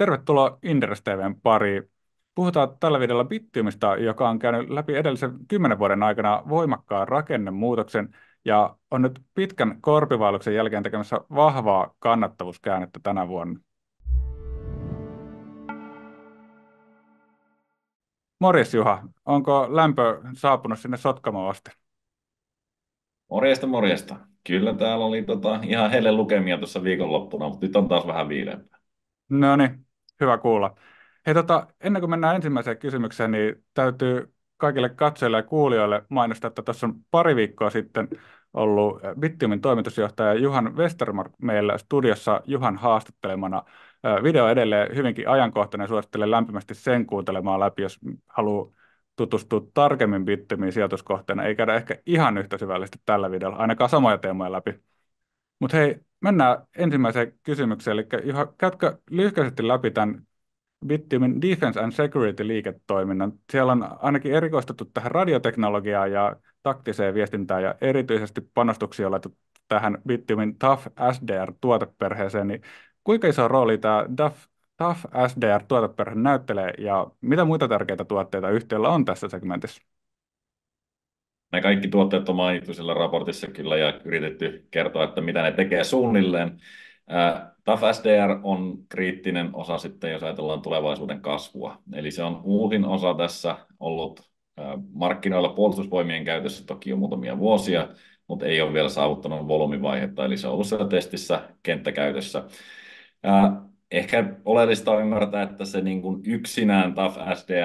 Tervetuloa Inderes TV:n pariin. Puhutaan tällä videolla bittiumista, joka on käynyt läpi edellisen 10 vuoden aikana voimakkaan rakennemuutoksen ja on nyt pitkän korpivaelluksen jälkeen tekemässä vahvaa kannattavuuskäännettä tänä vuonna. Morjes Juha, onko lämpö saapunut sinne Sotkamoon asti? Morjesta, morjesta. Kyllä täällä oli ihan helle lukemia tuossa viikonloppuna, mutta nyt on taas vähän viileämpää. No niin, hyvä kuulla. Hei, ennen kuin mennään ensimmäiseen kysymykseen, niin täytyy kaikille katsojille ja kuulijoille mainostaa, että tuossa on pari viikkoa sitten ollut Bittiumin toimitusjohtaja Juhan Westermark meillä studiossa Juhan haastattelemana. Video on edelleen hyvinkin ajankohtainen, suosittelen lämpimästi sen kuuntelemaan läpi, jos haluaa tutustua tarkemmin Bittiumin sijoituskohteena. Ei käydä ehkä ihan yhtä syvällisesti tällä videolla, ainakaan samoja teemoja läpi. Mutta hei, mennään ensimmäiseen kysymykseen. Eli Juha, käytkö lyhkäisesti läpi tämän Bittiumin Defense and Security-liiketoiminnan? Siellä on ainakin erikoistuttu tähän radioteknologiaan ja taktiseen viestintään ja erityisesti panostuksia on laitettu tähän Bittiumin Tough SDR-tuoteperheeseen. Niin kuinka iso rooli tämä Tough SDR-tuoteperhe näyttelee ja mitä muita tärkeitä tuotteita yhtiöllä on tässä segmentissä? Ne kaikki tuotteet on mainittu siellä raportissa kyllä ja yritetty kertoa, että mitä ne tekee suunnilleen. Tough SDR on kriittinen osa sitten, jos ajatellaan tulevaisuuden kasvua. Eli se on uusin osa tässä ollut markkinoilla puolustusvoimien käytössä toki jo muutamia vuosia, mutta ei ole vielä saavuttanut volyymivaihetta, eli se on ollut siellä testissä kenttäkäytössä. Ehkä oleellista on ymmärtää, että se niin kuin yksinään Tough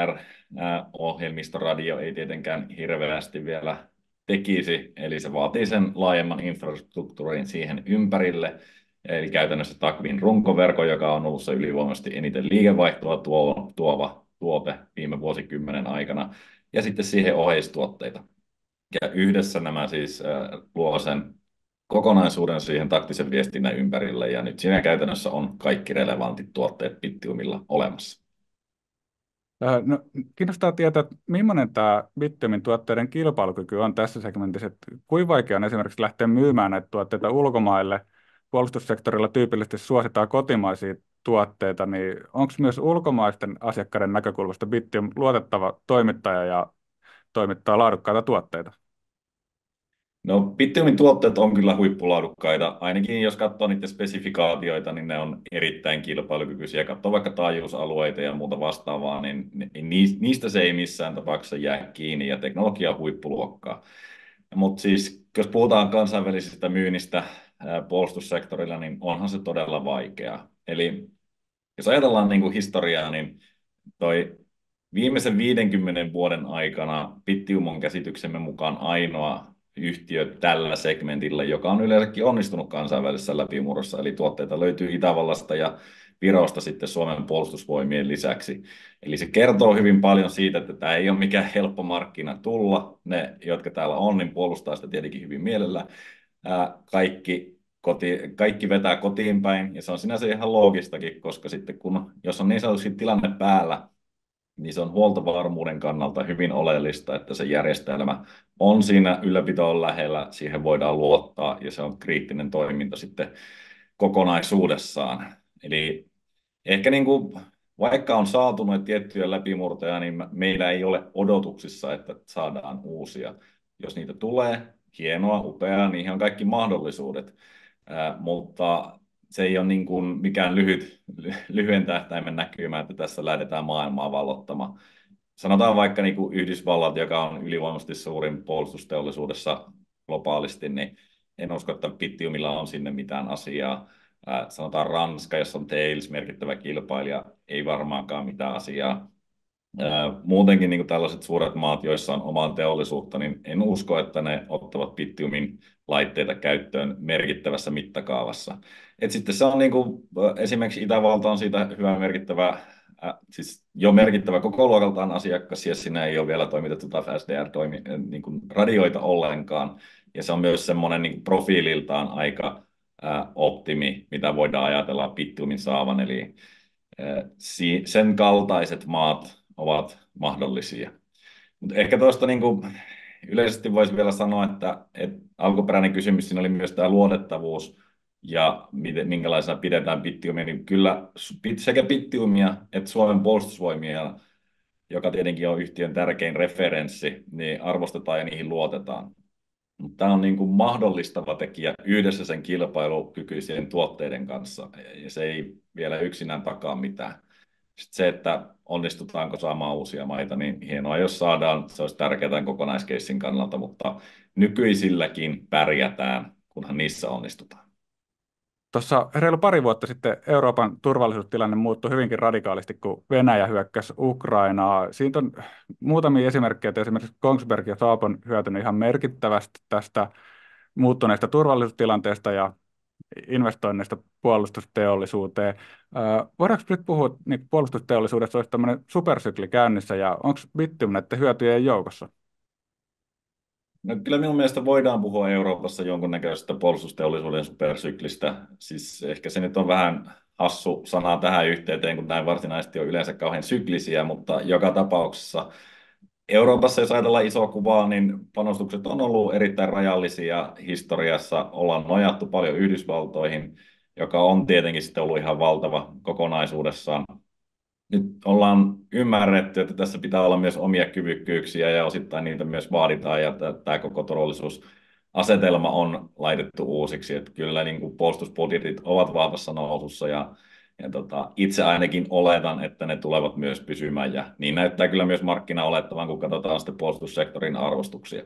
SDR-ohjelmistoradio ei tietenkään hirveästi vielä tekisi, eli se vaatii sen laajemman infrastruktuurin siihen ympärille, eli käytännössä TACWin runkoverkon, joka on ollut se ylivoimaisesti eniten liikevaihtoa tuova tuote viime vuosikymmenen aikana, ja sitten siihen oheistuotteita. Ja yhdessä nämä siis luo sen kokonaisuuden siihen taktisen viestinnän ympärille, ja nyt siinä käytännössä on kaikki relevantit tuotteet Bittiumilla olemassa. No, kiinnostaa tietää, että millainen tämä Bittiumin tuotteiden kilpailukyky on tässä segmentissä. Että kuinka vaikea on esimerkiksi lähteä myymään näitä tuotteita ulkomaille? Puolustussektorilla tyypillisesti suositaan kotimaisia tuotteita, niin onko myös ulkomaisten asiakkaiden näkökulmasta Bittium luotettava toimittaja ja toimittaa laadukkaita tuotteita? No, Bittiumin tuotteet on kyllä huippulaadukkaita, ainakin jos katsoo niiden spesifikaatioita, niin ne on erittäin kilpailukykyisiä. Katsoo vaikka taajuusalueita ja muuta vastaavaa, niin niistä se ei missään tapauksessa jää kiinni, ja teknologia on huippuluokkaa. Mutta siis, jos puhutaan kansainvälisestä myynnistä puolustussektorilla, niin onhan se todella vaikeaa. Eli jos ajatellaan niin kuin historiaa, niin toi viimeisen 50 vuoden aikana Bittium on käsityksemme mukaan ainoa yhtiö tällä segmentillä, joka on yleensäkin onnistunut kansainvälisessä läpimurrossa. Eli tuotteita löytyy Itävallasta ja Virosta sitten Suomen puolustusvoimien lisäksi. Eli se kertoo hyvin paljon siitä, että tämä ei ole mikään helppo markkina tulla. Ne, jotka täällä on, niin puolustaa sitä tietenkin hyvin mielellä. Kaikki vetää kotiin päin, ja se on sinänsä ihan loogistakin, koska sitten jos on niin sanotusti tilanne päällä, niin se on huoltovarmuuden kannalta hyvin oleellista, että se järjestelmä on siinä ylläpitoon lähellä, siihen voidaan luottaa, ja se on kriittinen toiminta sitten kokonaisuudessaan. Eli ehkä niin kuin, vaikka on saatu noita tiettyjä läpimurtoja, niin meillä ei ole odotuksissa, että saadaan uusia. Jos niitä tulee, hienoa, upeaa, niihin on kaikki mahdollisuudet, mutta se ei ole niin kuin mikään lyhyen tähtäimen näkymä, että tässä lähdetään maailmaa vallottamaan. Sanotaan vaikka niin kuin Yhdysvallat, joka on ylivoimaisesti suurin puolustusteollisuudessa globaalisti, niin en usko, että Bittiumilla on sinne mitään asiaa. Sanotaan Ranska, jossa on Thales merkittävä kilpailija, ei varmaankaan mitään asiaa. Muutenkin niin kuin tällaiset suuret maat, joissa on omaa teollisuutta, niin en usko, että ne ottavat Bittiumin laitteita käyttöön merkittävässä mittakaavassa. Et sitten se on niin kuin, esimerkiksi Itävalta on siitä hyvä merkittävä, siis jo merkittävä kokoluokaltaan asiakas, ja siinä ei ole vielä toimitettu Tough SDR niin kuin radioita ollenkaan. Ja se on myös semmoinen niin profiililtaan aika optimi, mitä voidaan ajatella Bittiumin saavan. Eli sen kaltaiset maat ovat mahdollisia. Mutta ehkä tuosta niin kuin yleisesti voisi vielä sanoa, että alkuperäinen kysymys siinä oli myös tämä luotettavuus. ja minkälaisena pidetään bittiumia, niin kyllä sekä bittiumia että Suomen puolustusvoimia, joka tietenkin on yhtiön tärkein referenssi, niin arvostetaan ja niihin luotetaan. Mutta tämä on niin kuin mahdollistava tekijä yhdessä sen kilpailukykyisien tuotteiden kanssa, ja se ei vielä yksinään takaa mitään. Sitten se, että onnistutaanko saamaan uusia maita, niin hienoa, jos saadaan, se olisi tärkeää kokonaiskeissin kannalta, mutta nykyisilläkin pärjätään, kunhan niissä onnistutaan. Tuossa reilu pari vuotta sitten Euroopan turvallisuustilanne muuttui hyvinkin radikaalisti, kun Venäjä hyökkäsi Ukrainaa. Siitä on muutamia esimerkkejä, että esimerkiksi Kongsberg ja Saab on hyötynyt ihan merkittävästi tästä muuttuneesta turvallisuustilanteesta ja investoinneista puolustusteollisuuteen. Voidaanko nyt puhua, että puolustusteollisuudessa olisi tämmöinen supersykli käynnissä ja onko Bittium näiden hyötyjen joukossa? No, kyllä minun mielestä voidaan puhua Euroopassa jonkunnäköisestä puolustusteollisuuden supersyklistä. Siis ehkä se nyt on vähän hassu sana tähän yhteyteen, kun näin varsinaisesti on yleensä kauhean syklisiä, mutta joka tapauksessa Euroopassa, jos ajatellaan isoa kuvaa, niin panostukset on ollut erittäin rajallisia historiassa. Ollaan nojattu paljon Yhdysvaltoihin, joka on tietenkin sitten ollut ihan valtava kokonaisuudessaan. Nyt ollaan ymmärretty, että tässä pitää olla myös omia kyvykkyyksiä ja osittain niitä myös vaaditaan ja tämä koko turvallisuusasetelma on laitettu uusiksi. Että kyllä niin kuin puolustusbudjetit ovat vahvassa nousussa ja itse ainakin oletan, että ne tulevat myös pysymään ja niin näyttää kyllä myös markkina olettavan, kun katsotaan sitten puolustussektorin arvostuksia.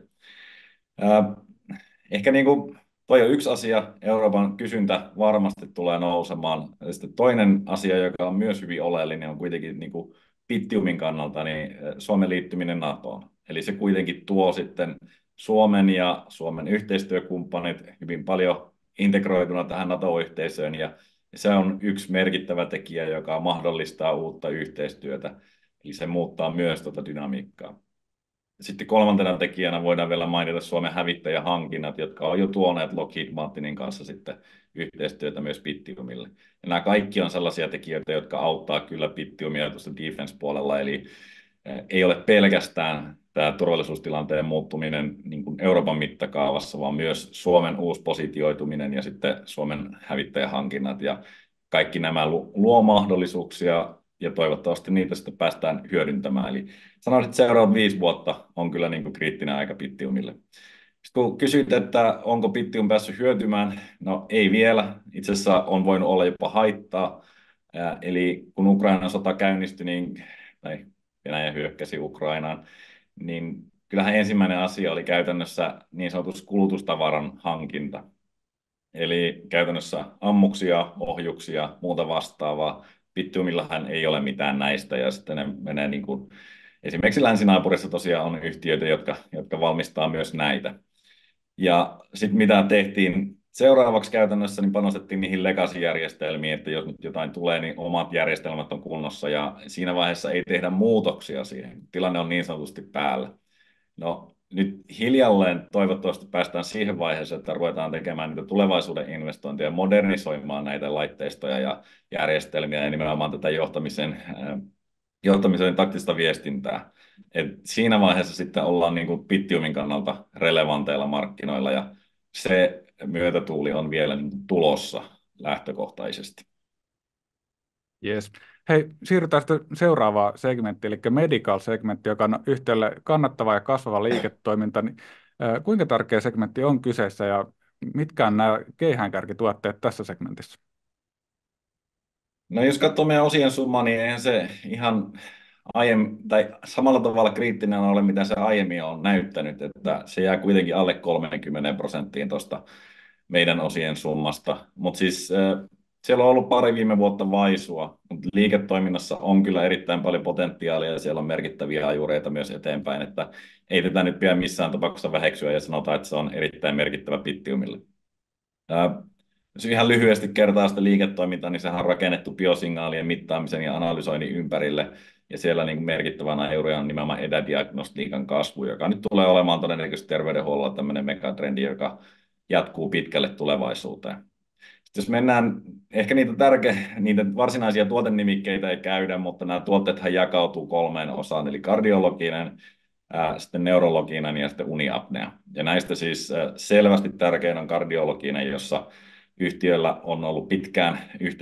Ehkä niin kuin toi on yksi asia, Euroopan kysyntä varmasti tulee nousemaan. Ja sitten toinen asia, joka on myös hyvin oleellinen, on kuitenkin niin kuin Bittiumin kannalta niin Suomen liittyminen NATOon. Eli se kuitenkin tuo sitten Suomen ja Suomen yhteistyökumppanit hyvin paljon integroituna tähän NATO-yhteisöön, ja se on yksi merkittävä tekijä, joka mahdollistaa uutta yhteistyötä. Eli se muuttaa myös tuota dynamiikkaa. Sitten kolmantena tekijänä voidaan vielä mainita Suomen hävittäjähankinnat, jotka on jo tuoneet Lockheed Martinin kanssa sitten yhteistyötä myös Bittiumille. Ja nämä kaikki on sellaisia tekijöitä, jotka auttaa kyllä Bittiumia tuossa defense-puolella, eli ei ole pelkästään tämä turvallisuustilanteen muuttuminen niin kuin Euroopan mittakaavassa, vaan myös Suomen uusi positioituminen ja sitten Suomen hävittäjähankinnat. Ja kaikki nämä luo mahdollisuuksia ja toivottavasti niitä sitten päästään hyödyntämään. Eli sanoisin, että seuraavat 5 vuotta on kyllä niin kuin kriittinen aika Bittiumille. Sitten kun kysyt, että onko Bittium päässyt hyötymään, no ei vielä. Itse asiassa on voinut olla jopa haittaa. Eli kun Ukrainan sota käynnistyi, tai Venäjä hyökkäsi Ukrainaan, niin kyllähän ensimmäinen asia oli käytännössä niin sanotus kulutustavaran hankinta. Eli käytännössä ammuksia, ohjuksia, muuta vastaavaa. Bittiumillahan ei ole mitään näistä, ja sitten ne menee niin kuin, esimerkiksi länsinaapurissa tosiaan on yhtiöitä, jotka valmistaa myös näitä. Ja sitten mitä tehtiin seuraavaksi käytännössä, niin panostettiin niihin legacy-järjestelmiin, että jos nyt jotain tulee, niin omat järjestelmät on kunnossa, ja siinä vaiheessa ei tehdä muutoksia siihen. Tilanne on niin sanotusti päällä. No nyt hiljalleen toivottavasti päästään siihen vaiheeseen, että ruvetaan tekemään niitä tulevaisuuden investointeja, modernisoimaan näitä laitteistoja ja järjestelmiä ja nimenomaan tätä johtamisen taktista viestintää. Et siinä vaiheessa sitten ollaan niin kuin Bittiumin kannalta relevanteilla markkinoilla ja se myötätuuli on vielä niin kuin tulossa lähtökohtaisesti. Yes. Hei, siirrytään sitten seuraavaan segmenttiin, eli medical-segmentti, joka on yhtiölle kannattava ja kasvava liiketoiminta. Niin, kuinka tärkeä segmentti on kyseessä ja mitkä on nämä keihäänkärkituotteet tässä segmentissä? No jos katsoo meidän osien summaa, niin eihän se ihan tai samalla tavalla kriittinen ole, mitä se aiemmin on näyttänyt, että se jää kuitenkin alle 30% tuosta meidän osien summasta. Mutta siis siellä on ollut pari viime vuotta vaisua, mutta liiketoiminnassa on kyllä erittäin paljon potentiaalia ja siellä on merkittäviä ajureita myös eteenpäin, että ei tätä nyt pidä missään tapauksessa väheksyä ja sanotaan, että se on erittäin merkittävä Bittiumille. Jos ihan lyhyesti kertaa sitä liiketoimintaa, niin sehän on rakennettu biosignaalien mittaamisen ja analysoinnin ympärille. Ja siellä niin merkittävänä ajuria on nimenomaan etädiagnostiikan kasvu, joka nyt tulee olemaan todennäköisesti terveydenhuollolla tämmöinen megatrendi, joka jatkuu pitkälle tulevaisuuteen. Sitten jos mennään, ehkä niitä varsinaisia tuotenimikkeitä ei käydä, mutta nämä tuotteethan jakautuu 3 osaan, eli kardiologinen, sitten neurologinen ja sitten uniapnea. Ja näistä siis selvästi tärkein on kardiologinen, jossa yhtiöllä on ollut pitkään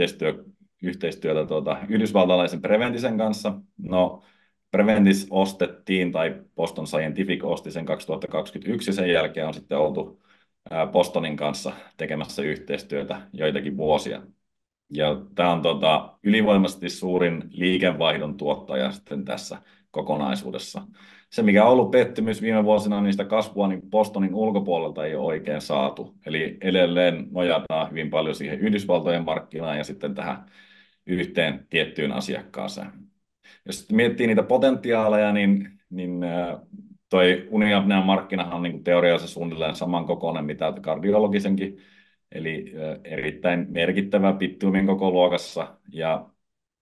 yhteistyötä yhdysvaltalaisen Preventisen kanssa. No, Preventis ostettiin, tai Boston Scientific osti sen 2021, ja sen jälkeen on sitten oltu Bostonin kanssa tekemässä yhteistyötä joitakin vuosia. Ja tämä on ylivoimaisesti suurin liikevaihdon tuottaja sitten tässä kokonaisuudessa. Se, mikä on ollut pettymys viime vuosina, niin sitä kasvua niin Bostonin ulkopuolelta ei ole oikein saatu. Eli edelleen nojataan hyvin paljon siihen Yhdysvaltojen markkinaan ja sitten tähän yhteen tiettyyn asiakkaaseen. Jos sitten miettii niitä potentiaaleja, niin toi uniapnean markkinahan on niin teoriassa suunnilleen samankokoinen mitä kardiologisenkin, eli erittäin merkittävä bittuumin koko luokassa ja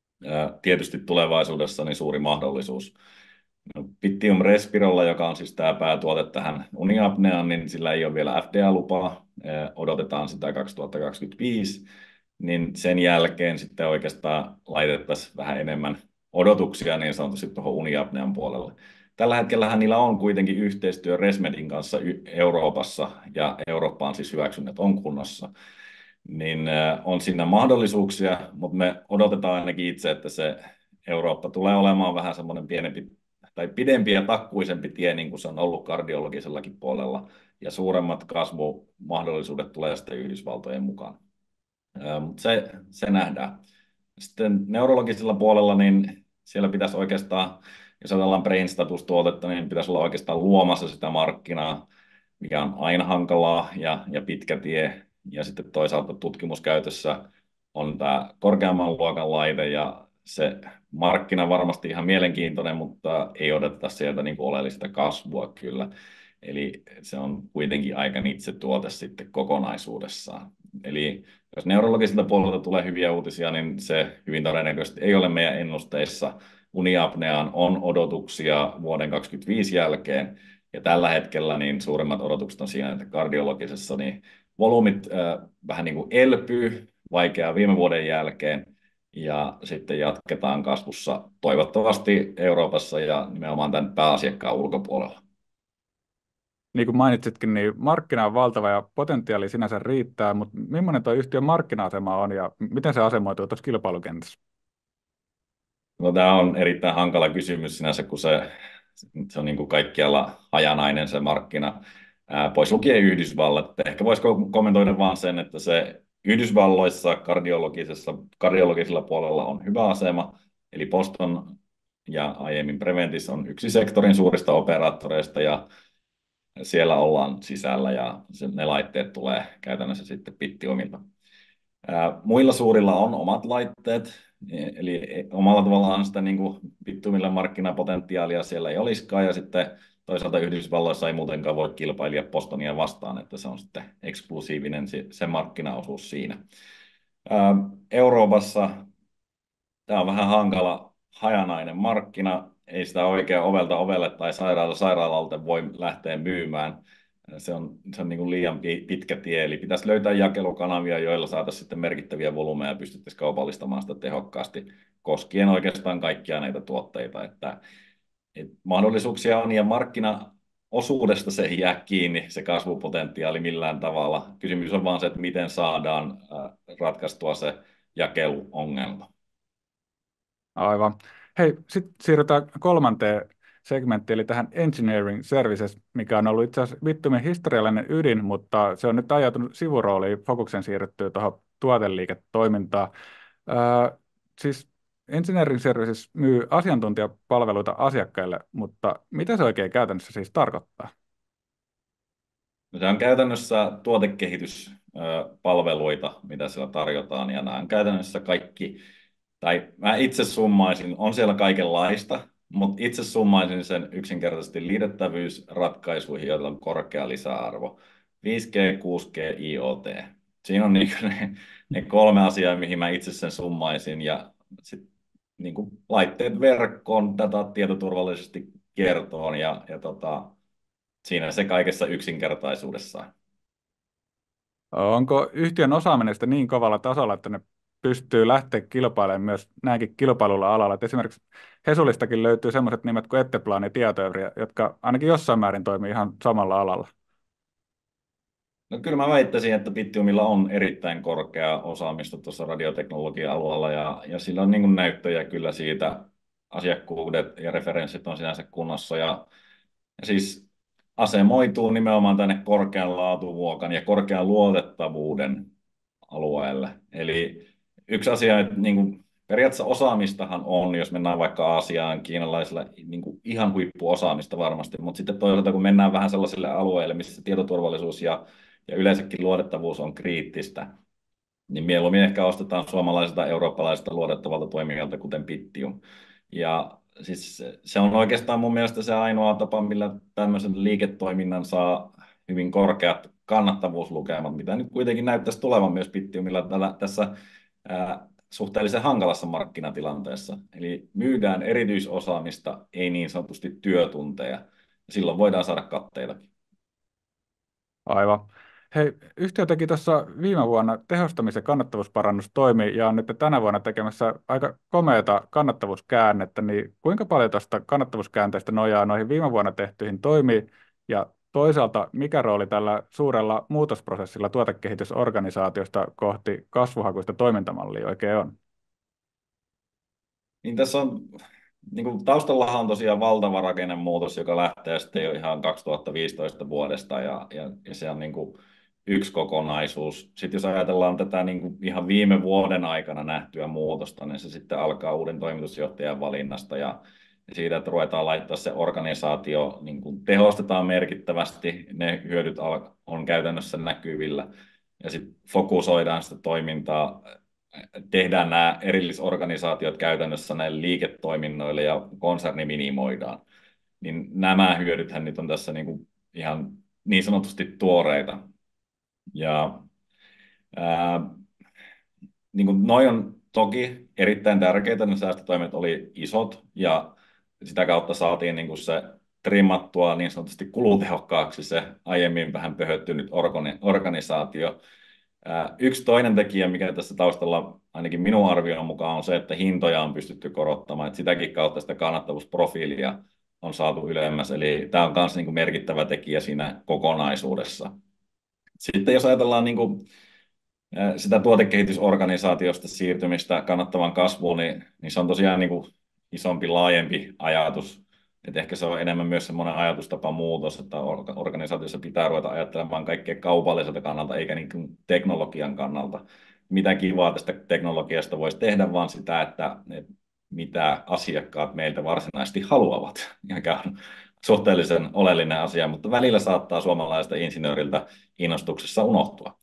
tietysti tulevaisuudessa niin suuri mahdollisuus. No, Bittium Respirolla, joka on siis tämä päätuote tähän uniapneaan, niin sillä ei ole vielä FDA-lupaa, odotetaan sitä 2025, niin sen jälkeen sitten oikeastaan laitettaisiin vähän enemmän odotuksia niin sanotusti tuohon uniapnean puolelle. Tällä hetkellähän niillä on kuitenkin yhteistyö Resmedin kanssa Euroopassa, ja Eurooppa on siis hyväksynyt, on kunnossa. Niin on siinä mahdollisuuksia, mutta me odotetaan ainakin itse, että se Eurooppa tulee olemaan vähän semmoinen pienempi tai pidempi ja takkuisempi tie, niin kuin se on ollut kardiologisellakin puolella, ja suuremmat kasvumahdollisuudet tulee sitten Yhdysvaltojen mukaan. Mutta se nähdään. Sitten neurologisella puolella, niin siellä pitäisi oikeastaan, jos ajatellaan brain status-tuotetta, niin pitäisi olla oikeastaan luomassa sitä markkinaa, mikä on aina hankalaa ja pitkä tie. Ja sitten toisaalta tutkimuskäytössä on tämä korkeamman luokan laite, ja se markkina varmasti ihan mielenkiintoinen, mutta ei odoteta sieltä niin kuin oleellista kasvua kyllä. Eli se on kuitenkin aika itse tuote sitten kokonaisuudessaan. Eli jos neurologiselta puolelta tulee hyviä uutisia, niin se hyvin todennäköisesti ei ole meidän ennusteissa. Uniapneaan on odotuksia vuoden 2025 jälkeen, ja tällä hetkellä niin suurimmat odotukset on siinä, että kardiologisessa niin volyymit vähän niin kuin elpyy vaikeaa viime vuoden jälkeen, ja sitten jatketaan kasvussa toivottavasti Euroopassa ja nimenomaan tämän pääasiakkaan ulkopuolella. Niin kuin mainitsitkin, niin markkina on valtava ja potentiaali sinänsä riittää, mutta millainen tuo yhtiön markkina-asema on ja miten se asemoituu tuossa kilpailukentässä? No, tämä on erittäin hankala kysymys sinänsä, kun se on niin kuin kaikkialla hajanainen se markkina, pois lukien Yhdysvallat. Ehkä voisi kommentoida vain sen, että se Yhdysvalloissa kardiologisella puolella on hyvä asema, eli Boston ja aiemmin Preventis on yksi sektorin suurista operaattoreista, ja siellä ollaan sisällä, ja ne laitteet tulee käytännössä sitten Bittiumilta. Muilla suurilla on omat laitteet, eli omalla tavallaan sitä niin kuin Bittiumilla markkinapotentiaalia siellä ei olisikaan, ja sitten toisaalta Yhdysvalloissa ei muutenkaan voi kilpailia Bostonia vastaan, että se on sitten eksklusiivinen se markkinaosuus siinä. Euroopassa tämä on vähän hankala, hajanainen markkina, ei sitä oikein ovelta ovelle tai sairaalalta voi lähteä myymään. Se on niin kuin liian pitkä tie, eli pitäisi löytää jakelukanavia, joilla saataisiin sitten merkittäviä volyymeja ja pystyttäisiin kaupallistamaan sitä tehokkaasti koskien oikeastaan kaikkia näitä tuotteita. Että mahdollisuuksia on, ja markkinaosuudesta se ei jää kiinni, se kasvupotentiaali millään tavalla. Kysymys on vaan se, että miten saadaan ratkaistua se jakeluongelma. Aivan. Hei, sitten siirrytään kolmanteen segmenttiin, eli tähän Engineering Services, mikä on ollut itse asiassa Bittumin historiallinen ydin, mutta se on nyt ajautunut sivurooliin fokuksen siirryttyä tuohon tuoteliiketoimintaan. Siis Engineering Services myy asiantuntijapalveluita asiakkaille, mutta mitä se oikein käytännössä siis tarkoittaa? No, se on käytännössä tuotekehityspalveluita, mitä siellä tarjotaan, ja nämä on käytännössä kaikki, tai mä itse summaisin, on siellä kaikenlaista, mutta itse summaisin sen yksinkertaisesti liitettävyysratkaisuihin, joilla on korkea lisäarvo. 5G, 6G, IoT. Siinä on niin ne kolme asiaa, mihin mä itse sen summaisin, ja sit, niin laitteet verkkoon tätä tietoturvallisesti kiertoon, ja siinä se kaikessa yksinkertaisuudessaan. Onko yhtiön osaaminen sitten niin kovalla tasolla, että ne pystyy lähteä kilpailemaan myös näinkin kilpailulla alalla? Et esimerkiksi Hesulistakin löytyy sellaiset nimet kuin Etteplan ja Tietoevry, jotka ainakin jossain määrin toimii ihan samalla alalla. No kyllä mä väittäisin, että Bittiumilla on erittäin korkea osaamista tuossa radioteknologian alueella ja sillä on niin kuin näyttöjä kyllä siitä, asiakkuudet ja referenssit on sinänsä kunnossa ja siis asemoituu nimenomaan tänne korkean laatuvuokan ja korkean luotettavuuden alueelle. Eli yksi asia, että niin kuin periaatteessa osaamistahan on, jos mennään vaikka Aasiaan, kiinalaisilla niin kuin ihan huippuosaamista varmasti, mutta sitten toisaalta kun mennään vähän sellaisille alueille, missä tietoturvallisuus ja yleensäkin luotettavuus on kriittistä, niin mieluummin ehkä ostetaan suomalaiselta eurooppalaiselta luotettavalta toimijalta, kuten Bittium. Ja siis se on oikeastaan mun mielestä se ainoa tapa, millä tämmöisen liiketoiminnan saa hyvin korkeat kannattavuuslukemat, mitä nyt kuitenkin näyttäisi tulevan myös Bittiumilla tässä suhteellisen hankalassa markkinatilanteessa. Eli myydään erityisosaamista, ei niin sanotusti työtunteja. Silloin voidaan saada katteitakin. Aivan. Hei, yhtiö teki tuossa viime vuonna tehostamis- ja kannattavuusparannustoimi ja on nyt tänä vuonna tekemässä aika komeata kannattavuuskäännettä, niin kuinka paljon tuosta kannattavuuskäänteistä nojaa noihin viime vuonna tehtyihin toimiin ja toisaalta mikä rooli tällä suurella muutosprosessilla tuotekehitysorganisaatiosta kohti kasvuhakuista toimintamallia oikein on? Niin tässä on, niin kuin taustallahan on tosiaan valtava rakennemuutos, joka lähtee sitten jo ihan 2015 vuodesta ja se on niin kuin yksi kokonaisuus. Sitten jos ajatellaan tätä niin kuin ihan viime vuoden aikana nähtyä muutosta, niin se sitten alkaa uuden toimitusjohtajan valinnasta ja siitä, että ruvetaan laittaa se organisaatio, niin kuin tehostetaan merkittävästi, ne hyödyt on käytännössä näkyvillä ja sitten fokusoidaan sitä toimintaa, tehdään nämä erillisorganisaatiot käytännössä näille liiketoiminnoille ja konserni minimoidaan. Niin nämä hyödythän nyt on tässä niin kuin ihan niin sanotusti tuoreita. Ja ää, niin kuin noi on toki erittäin tärkeitä, ne säästötoimet oli isot ja sitä kautta saatiin niin kuin se trimmattua niin sanotusti kulutehokkaaksi se aiemmin vähän pöhöttynyt organisaatio. Yksi toinen tekijä, mikä tässä taustalla ainakin minun arvion mukaan on se, että hintoja on pystytty korottamaan, että sitäkin kautta sitä kannattavuusprofiilia on saatu ylemmäs, eli tämä on myös niin kuin merkittävä tekijä siinä kokonaisuudessa. Sitten jos ajatellaan niin kuin sitä tuotekehitysorganisaatiosta siirtymistä kannattavan kasvuun, niin se on tosiaan niin kuin isompi, laajempi ajatus. Et ehkä se on enemmän myös semmoinen ajatustapa muutos, että organisaatiossa pitää ruveta ajattelemaan kaikkea kaupalliselta kannalta, eikä niin kuin teknologian kannalta. Mitä kivaa tästä teknologiasta voisi tehdä, vaan sitä, että mitä asiakkaat meiltä varsinaisesti haluavat, mikä on suhteellisen oleellinen asia, mutta välillä saattaa suomalaisesta insinööriltä innostuksessa unohtua.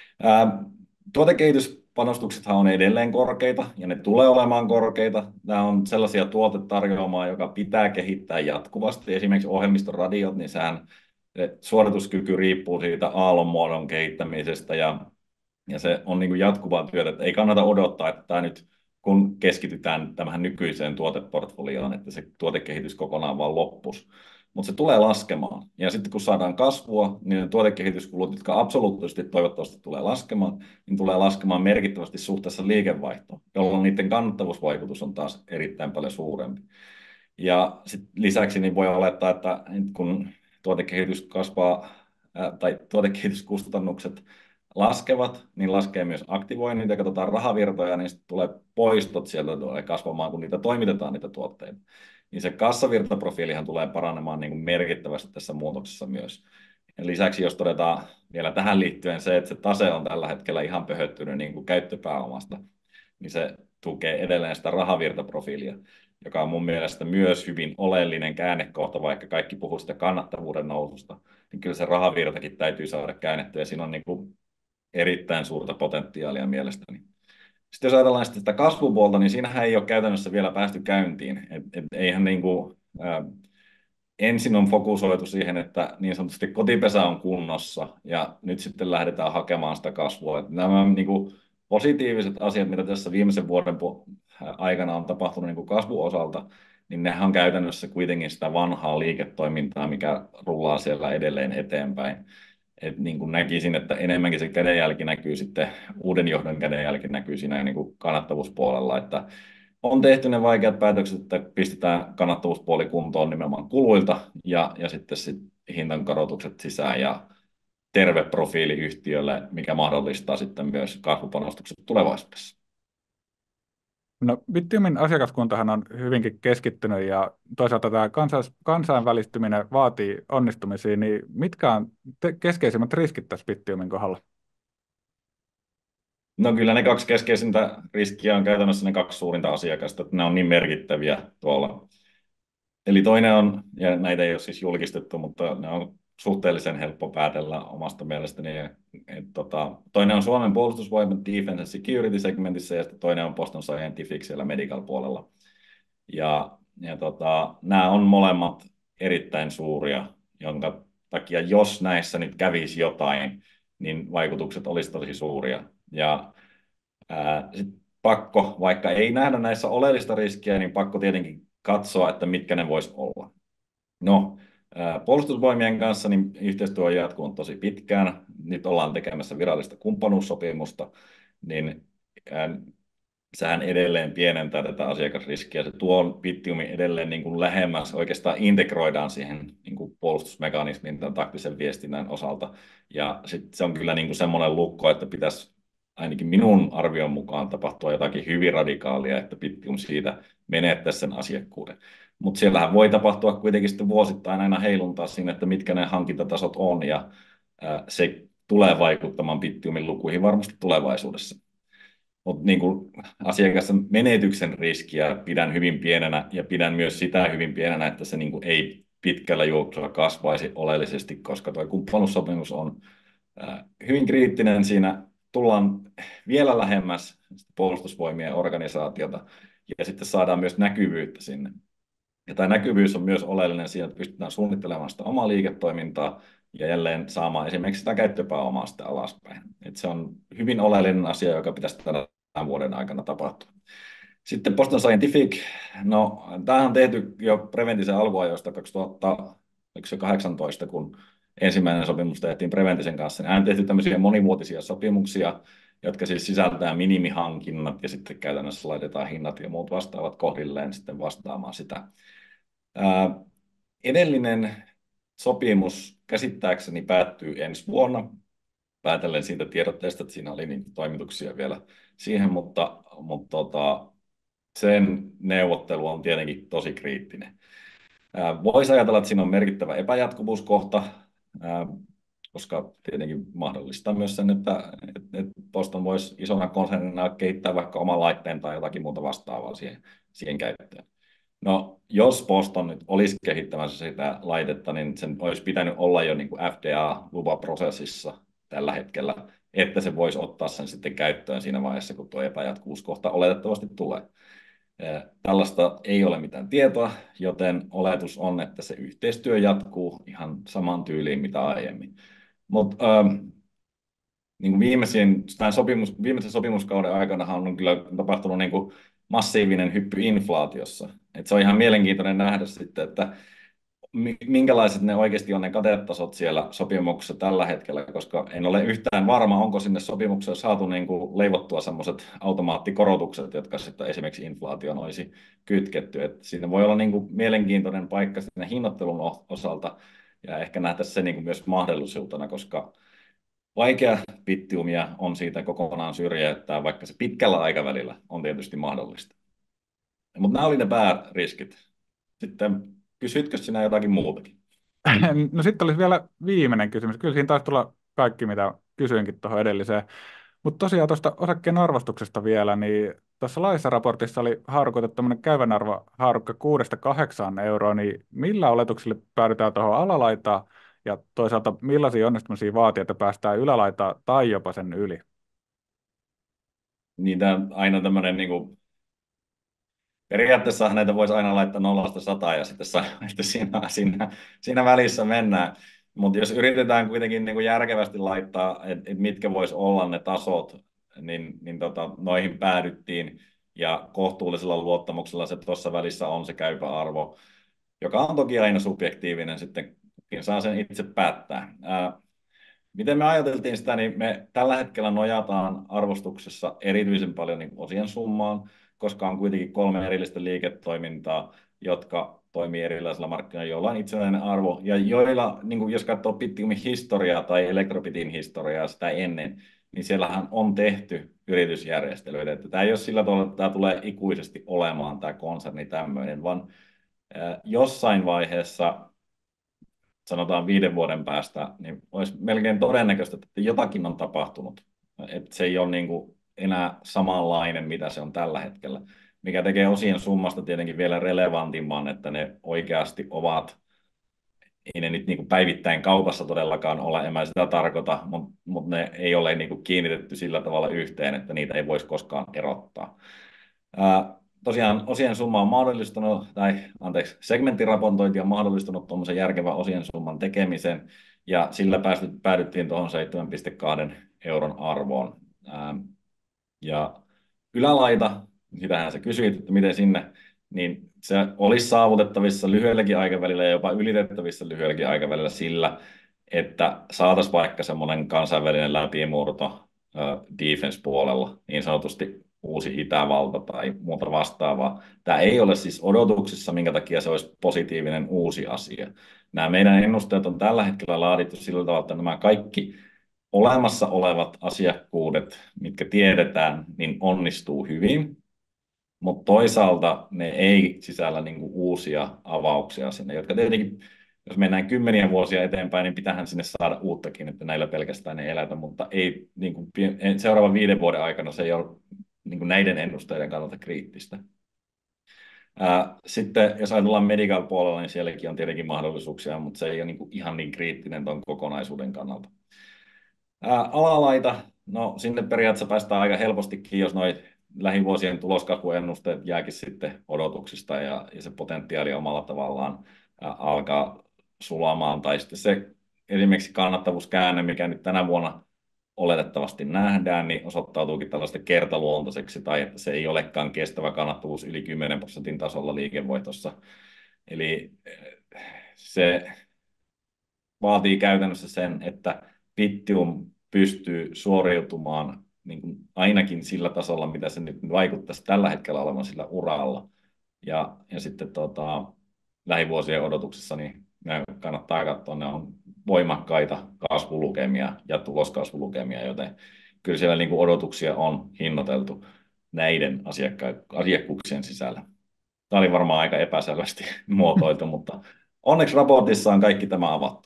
Tuotekehityspanostuksethan on edelleen korkeita ja ne tulee olemaan korkeita. Nämä on sellaisia tuotetarjoamaa, joka pitää kehittää jatkuvasti. Esimerkiksi ohjelmistoradiot, niin sehän suorituskyky riippuu siitä aallonmuodon kehittämisestä ja se on niin kuin jatkuvaa työtä. Että ei kannata odottaa, että tämä nyt kun keskitytään tähän nykyiseen tuoteportfolioon, että se tuotekehitys kokonaan vaan loppuisi. Mutta se tulee laskemaan. Ja sitten kun saadaan kasvua, niin ne tuotekehityskulut, jotka absoluuttisesti toivottavasti tulee laskemaan, niin tulee laskemaan merkittävästi suhteessa liikevaihtoon, jolloin niiden kannattavuusvaikutus on taas erittäin paljon suurempi. Ja sit lisäksi niin voi olettaa, että kun tuotekehitys kasvaa tai tuotekehityskustannukset laskevat, niin laskee myös aktivoinnit ja katsotaan rahavirtoja, niin sitten tulee poistot sieltä tulee kasvamaan, kun niitä toimitetaan niitä tuotteita. Niin se kassavirtaprofiilihan tulee paranemaan niin kuin merkittävästi tässä muutoksessa myös. Ja lisäksi jos todetaan vielä tähän liittyen se, että se tase on tällä hetkellä ihan pöhöttynyt niin kuin käyttöpääomasta, niin se tukee edelleen sitä rahavirtaprofiilia, joka on mun mielestä myös hyvin oleellinen käännekohta, vaikka kaikki puhuu sitä kannattavuuden noususta, niin kyllä se rahavirtakin täytyy saada käännettyä, ja siinä on niin kuin erittäin suurta potentiaalia mielestäni. Sitten jos ajatellaan sitä kasvupuolta, niin siinähän ei ole käytännössä vielä päästy käyntiin. Eihän niin kuin, ensin on fokusoitu siihen, että niin sanotusti kotipesä on kunnossa ja nyt sitten lähdetään hakemaan sitä kasvua. Että nämä niin kuin positiiviset asiat, mitä tässä viimeisen vuoden aikana on tapahtunut niin kuin kasvun osalta, niin nehän on käytännössä kuitenkin sitä vanhaa liiketoimintaa, mikä rullaa siellä edelleen eteenpäin. Et niin kuin näkisin, että enemmänkin se kädenjälki näkyy sitten, uuden johdon kädenjälki näkyy siinä niin kuin kannattavuuspuolella, että on tehty ne vaikeat päätökset, että pistetään kannattavuuspuoli kuntoon nimenomaan kuluilta ja sitten hintankorotukset sisään terve profiili yhtiölle, mikä mahdollistaa sitten myös kasvupanostukset tulevaisuudessa. No, Bittiumin asiakaskuntahan on hyvinkin keskittynyt ja toisaalta tämä kansainvälistyminen vaatii onnistumisia, niin mitkä on keskeisimmät riskit tässä Bittiumin kohdalla? No kyllä ne kaksi keskeisintä riskiä on käytännössä ne kaksi suurinta asiakasta, että ne on niin merkittäviä tuolla. Eli toinen on, ja näitä ei ole siis julkistettu, mutta ne on suhteellisen helppo päätellä omasta mielestäni. Toinen on Suomen puolustusvoimat Defense and Security segmentissä ja sitten toinen on Boston Scientific siellä medical puolella. Nämä on molemmat erittäin suuria, jonka takia jos näissä nyt kävisi jotain, niin vaikutukset olisi tosi suuria. Sit pakko, vaikka ei nähdä näissä oleellista riskiä, niin pakko tietenkin katsoa, että mitkä ne voisi olla. No, puolustusvoimien kanssa niin yhteistyö on jatkunut tosi pitkään. Nyt ollaan tekemässä virallista kumppanuussopimusta, niin sehän edelleen pienentää tätä asiakasriskiä. Se tuo Bittiumin edelleen niin kuin lähemmäs, oikeastaan integroidaan siihen niin kuin puolustusmekanismin tämän taktisen viestinnän osalta. Ja sit se on kyllä niin kuin semmoinen lukko, että pitäisi ainakin minun arvion mukaan tapahtua jotakin hyvin radikaalia, että Bittium siitä menettäisi sen asiakkuuden. Mutta siellähän voi tapahtua kuitenkin sitten vuosittain aina heiluntaa siinä, että mitkä ne hankintatasot on, ja se tulee vaikuttamaan Bittiumin lukuihin varmasti tulevaisuudessa. Mutta niin asiakassa menetyksen riskiä pidän hyvin pienenä ja pidän myös sitä hyvin pienenä, että se niin ei pitkällä juoksulla kasvaisi oleellisesti, koska tuo kumppanuussopimus on hyvin kriittinen. Siinä tullaan vielä lähemmäs puolustusvoimien organisaatiota ja sitten saadaan myös näkyvyyttä sinne. Ja tämä näkyvyys on myös oleellinen siinä, että pystytään suunnittelemaan sitä omaa liiketoimintaa ja jälleen saamaan esimerkiksi sitä käyttöpääomaa sitten alaspäin. Et se on hyvin oleellinen asia, joka pitäisi tämän vuoden aikana tapahtua. Sitten Boston Scientific, no tämähän on tehty jo Preventisen alkuajoista 2018, kun ensimmäinen sopimus tehtiin Preventisen kanssa. Niin on tehty tämmöisiä monivuotisia sopimuksia, jotka siis sisältää minimihankinnat ja sitten käytännössä laitetaan hinnat ja muut vastaavat kohdilleen sitten vastaamaan sitä. Edellinen sopimus käsittääkseni päättyy ensi vuonna. Päätellen siitä tiedotteesta, että siinä oli niitä toimituksia vielä siihen, mutta sen neuvottelu on tietenkin tosi kriittinen. Voisi ajatella, että siinä on merkittävä epäjatkuvuuskohta, koska tietenkin mahdollistaa myös sen, että Boston voisi isona konsernina kehittää vaikka oman laitteen tai jotakin muuta vastaavaa siihen käyttöön. No, jos Boston nyt olisi kehittämässä sitä laitetta, niin sen olisi pitänyt olla jo niin kuin FDA-lupaprosessissa tällä hetkellä, että se voisi ottaa sen sitten käyttöön siinä vaiheessa, kun tuo epäjatkuvuuskohta oletettavasti tulee. Tällaista ei ole mitään tietoa, joten oletus on, että se yhteistyö jatkuu ihan saman tyyliin mitä aiemmin. Mutta niin viimeisen sopimuskauden aikana on kyllä tapahtunut niin kuin massiivinen hyppy inflaatiossa. Et se on ihan mielenkiintoinen nähdä sitten, että minkälaiset ne oikeasti on ne katetasot siellä sopimuksessa tällä hetkellä, koska en ole yhtään varma, onko sinne sopimukseen saatu niin kuin leivottua sellaiset automaattikorotukset, jotka sitten esimerkiksi inflaation olisi kytketty. Et siinä voi olla niin kuin mielenkiintoinen paikka sinne hinnoittelun osalta, ja ehkä nähtäisiin se niin kuin myös mahdollisuutena, koska vaikea Bittiumia on siitä kokonaan syrjäyttää, vaikka se pitkällä aikavälillä on tietysti mahdollista. Mutta nämä oli ne pääriskit. Sitten kysytkö sinä jotakin muutakin? No sitten olisi vielä viimeinen kysymys. Kyllä siinä taisi tulla kaikki, mitä kysyinkin tuohon edelliseen. Mutta tosiaan tuosta osakkeen arvostuksesta vielä, niin tuossa laissa raportissa oli haarukoitu tämmöinen käyvän arvo haarukka 6–8 euroa, niin millä oletuksille päädytään tuohon alalaitaan ja toisaalta millaisia onnistumisia vaatii, että päästään ylälaitaan tai jopa sen yli? Niin tämä on aina tämmöinen niin kuin periaatteessa näitä voisi aina laittaa 0–100 ja sitten että siinä välissä mennään. Mutta jos yritetään kuitenkin niin kuin järkevästi laittaa, että mitkä voisi olla ne tasot, niin noihin päädyttiin. Ja kohtuullisella luottamuksella se tuossa välissä on se käypä arvo, joka on toki aina subjektiivinen, sitten saa sen itse päättää. Miten me ajateltiin sitä, niin me tällä hetkellä nojataan arvostuksessa erityisen paljon niin osien summaan, koska on kuitenkin 3 erillistä liiketoimintaa, jotka toimii erilaisilla markkinoilla, joilla on itsenäinen arvo ja joilla, niin kuin jos katsoo Bitcoinin historiaa tai Elektrobitin historiaa sitä ennen, niin siellähän on tehty yritysjärjestelyitä. Että tämä ei ole sillä tavalla, että tämä tulee ikuisesti olemaan tämä konserni tämmöinen, vaan jossain vaiheessa, sanotaan 5 vuoden päästä, niin olisi melkein todennäköistä, että jotakin on tapahtunut. Että se ei ole niin kuin enää samanlainen, mitä se on tällä hetkellä, mikä tekee osien summasta tietenkin vielä relevantimman, että ne oikeasti ovat, ei ne nyt niin kuin päivittäin kaupassa todellakaan ole, en mä sitä tarkoita, mutta ne ei ole niin kuin kiinnitetty sillä tavalla yhteen, että niitä ei voisi koskaan erottaa. Tosiaan osien summa on mahdollistanut, segmenttiraportointi on mahdollistanut tuommoisen järkevän osien summan tekemisen, ja sillä päädyttiin tuohon 7,2 euron arvoon. Ja ylälaita, sitähän sä kysyit, että miten sinne, niin se olisi saavutettavissa lyhyelläkin aikavälillä ja jopa ylitettävissä lyhyelläkin aikavälillä sillä, että saataisiin vaikka semmoinen kansainvälinen läpimurto defense-puolella, niin sanotusti uusi Itävalta tai muuta vastaavaa. Tämä ei ole siis odotuksissa, minkä takia se olisi positiivinen uusi asia. Nämä meidän ennusteet on tällä hetkellä laadittu sillä tavalla, että nämä kaikki olemassa olevat asiakkuudet, mitkä tiedetään, niin onnistuu hyvin, mutta toisaalta ne ei sisällä niinku uusia avauksia sinne, jotka tietenkin, jos mennään kymmeniä vuosia eteenpäin, niin pitäähän sinne saada uuttakin, että näillä pelkästään ei elätä, mutta ei, niinku, seuraavan 5 vuoden aikana se ei ole niinku näiden ennusteiden kannalta kriittistä. Sitten jos ajatellaan medical puolella, niin sielläkin on tietenkin mahdollisuuksia, mutta se ei ole niinku ihan niin kriittinen tuon kokonaisuuden kannalta. Alalaita, no sinne periaatteessa päästään aika helpostikin, jos noin lähivuosien tuloskasvuennusteet jääkin sitten odotuksista ja se potentiaali omalla tavallaan alkaa sulamaan. Tai sitten se esimerkiksi kannattavuuskäänne, mikä nyt tänä vuonna oletettavasti nähdään, niin osoittautuukin tällaista kertaluontoiseksi tai että se ei olekaan kestävä kannattavuus yli 10% tasolla liikevoitossa. Eli se vaatii käytännössä sen, että Bittium pystyy suoriutumaan niin kuin ainakin sillä tasolla, mitä se nyt vaikuttaisi tällä hetkellä olevan sillä uralla. Ja sitten lähivuosien odotuksessa niin ne kannattaa katsoa, ne on voimakkaita kasvulukemia ja tuloskasvulukemia, joten kyllä siellä niin kuin odotuksia on hinnoiteltu näiden asiakkuuksien sisällä. Tämä oli varmaan aika epäselvästi muotoiltu, mutta onneksi raportissa on kaikki tämä avattu.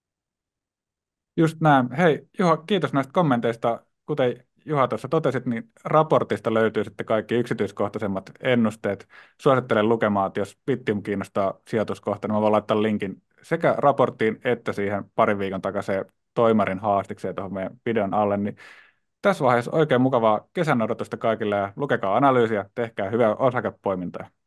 Just näin. Hei Juha, kiitos näistä kommenteista. Kuten Juha tuossa totesit, niin raportista löytyy sitten kaikki yksityiskohtaisemmat ennusteet. Suosittelen lukemaan, että jos Bittium kiinnostaa sijoituskohta, niin mä voin laittaa linkin sekä raporttiin että siihen parin viikon takaiseen toimarin haastikseen tuohon meidän videon alle. Niin tässä vaiheessa oikein mukavaa kesän odotusta kaikille ja lukekaa analyysiä, tehkää hyvää osakepoimintaa.